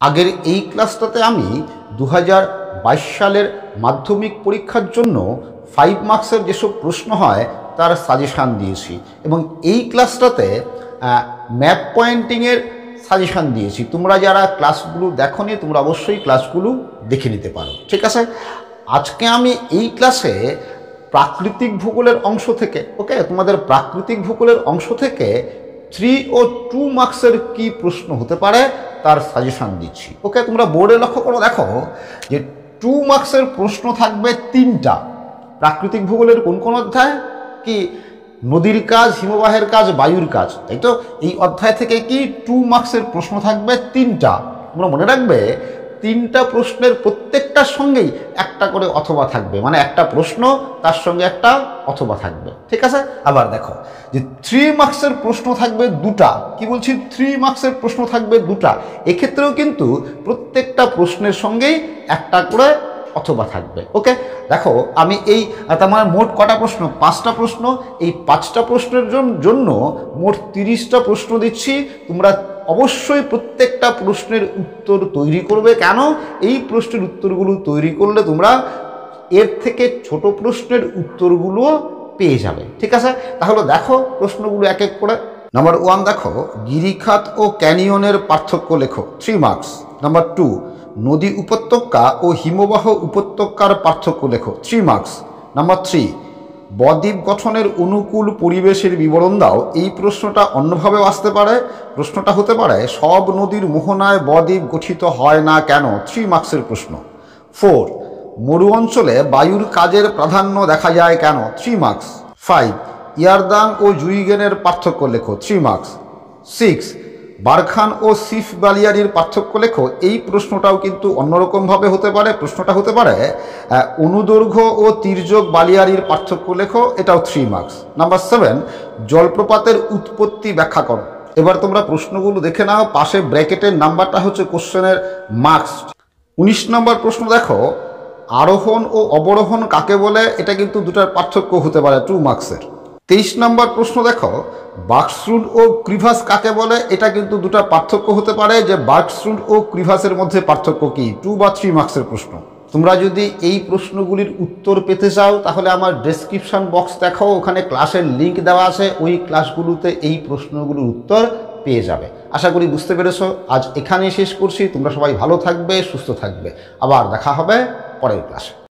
আগের এই ক্লাসটাতে আমি 2022 সালের মাধ্যমিক পরীক্ষার জন্য 5 মার্কসের যেসব প্রশ্ন হয় তার সাজেশান দিয়েছি এবং এই ক্লাসটাতে ম্যাপ পয়েন্টিংয়ের সাজেশান দিয়েছি। তোমরা যারা ক্লাসগুলো দেখোনি তোমরা অবশ্যই ক্লাসগুলো দেখে নিতে পারো, ঠিক আছে। আজকে আমি এই ক্লাসে প্রাকৃতিক ভূগোলের অংশ থেকে তোমাদের প্রাকৃতিক ভূগোলের অংশ থেকে 3 ও 2 মার্কসের কি প্রশ্ন হতে পারে তার সাজেশান দিচ্ছি। তোমরা বোর্ডে লক্ষ্য করো, দেখো যে 2 মার্কসের প্রশ্ন থাকবে 3টা। প্রাকৃতিক ভূগোলের কোন কোন অধ্যায়? কি নদীর কাজ, হিমবাহের কাজ, বায়ুর কাজ, তাই তো। এই অধ্যায় থেকে কি 2 মার্কসের প্রশ্ন থাকবে 3টা। তোমরা মনে রাখবে 3টা প্রশ্নের প্রত্যেকটার সঙ্গেই একটা করে অথবা থাকবে, মানে একটা প্রশ্ন তার সঙ্গে একটা অথবা থাকবে, ঠিক আছে। আবার দেখো যে 3 মার্কসের প্রশ্ন থাকবে 2টা। কি বলছি? 3 মার্কসের প্রশ্ন থাকবে 2টা। এক্ষেত্রেও কিন্তু প্রত্যেকটা প্রশ্নের সঙ্গেই একটা করে অথবা থাকবে। দেখো আমি এই তার মানে মোট কটা প্রশ্ন? 5টা প্রশ্ন। এই 5টা প্রশ্নের জন্য মোট 30টা প্রশ্ন দিচ্ছি। তোমরা অবশ্যই প্রত্যেকটা প্রশ্নের উত্তর তৈরি করবে। কেন? এই প্রশ্নের উত্তরগুলো তৈরি করলে তোমরা এর থেকে ছোট প্রশ্নের উত্তরগুলো পেয়ে যাবে, ঠিক আছে। তাহলে দেখো প্রশ্নগুলো এক এক করে। নাম্বার 1 দেখো, গিরিখাত ও ক্যানিয়নের পার্থক্য লেখো, 3 মার্কস। নাম্বার 2, নদী উপত্যকা ও হিমবাহ উপত্যকার পার্থক্য লেখো, 3 মার্কস। নাম্বার 3, বদ্বীপ গঠনের অনুকূল পরিবেশের বিবরণ দাও। এই প্রশ্নটা অন্যভাবেও আসতে পারে। প্রশ্নটা হতে পারে সব নদীর মোহনায় বদ্বীপ গঠিত হয় না কেন, 3 মার্কসের প্রশ্ন। 4, মরু অঞ্চলে বায়ুর কাজের প্রাধান্য দেখা যায় কেন, 3 মার্কস। 5, ইয়ারদাং ও জুইগেনের পার্থক্য লেখো, 3 মার্কস। 6, বারখান ও সিফ বালিয়ারির পার্থক্য লেখো। এই প্রশ্নটাও কিন্তু অন্যরকমভাবে হতে পারে। প্রশ্নটা হতে পারে অনুদৈর্ঘ্য ও তির্যক বালিয়ারির পার্থক্য লেখো, এটাও 3 মার্কস। নাম্বার 7, জলপ্রপাতের উৎপত্তি ব্যাখ্যা করো। এবার তোমরা প্রশ্নগুলো দেখে নাও, পাশে ব্র্যাকেটের নাম্বারটা হচ্ছে কোশ্চেনের মার্কস। 19 নম্বর প্রশ্ন দেখো, আরোহণ ও অবরোহণ কাকে বলে? এটা কিন্তু দুটার পার্থক্য হতে পারে, 2 মার্কসের। 23 নম্বর প্রশ্ন দেখো, বার্কস্রুড ও ক্রিভাস কাকে বলে? এটা কিন্তু দুটা পার্থক্য হতে পারে, যে বার্কস্রুড ও ক্রিভাসের মধ্যে পার্থক্য কি, 2 বা 3 মার্কসের প্রশ্ন। তোমরা যদি এই প্রশ্নগুলির উত্তর পেতে চাও তাহলে আমার ডেসক্রিপশন বক্স দেখো, ওখানে ক্লাসের লিঙ্ক দেওয়া আছে। ওই ক্লাসগুলোতে এই প্রশ্নগুলোর উত্তর পেয়ে যাবে। আশা করি বুঝতে পেরেছো। আজ এখানেই শেষ করছি। তোমরা সবাই ভালো থাকবে, সুস্থ থাকবে। আবার দেখা হবে পরের ক্লাসে।